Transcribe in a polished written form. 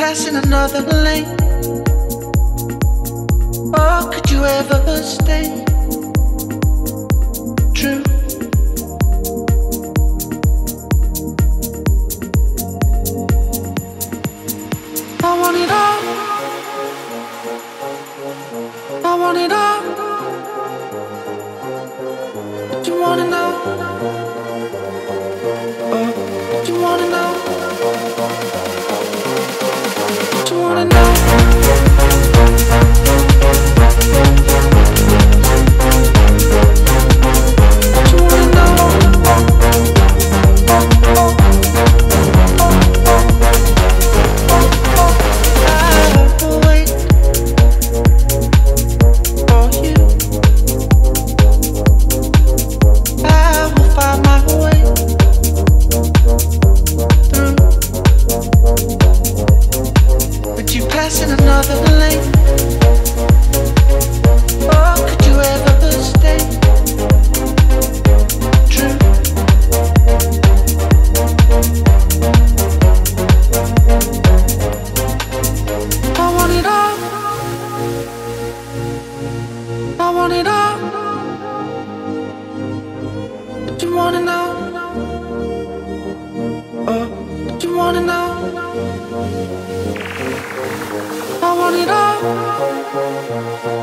passing another lane? Or could you ever stay true? I want it all. I want it all. Do you wanna know? Oh, do you wanna know? Do you wanna know? Passing another lane. Oh, could you ever stay true? I want it all. I want it all. Do you wanna know? Oh, do you wanna know? I want it all.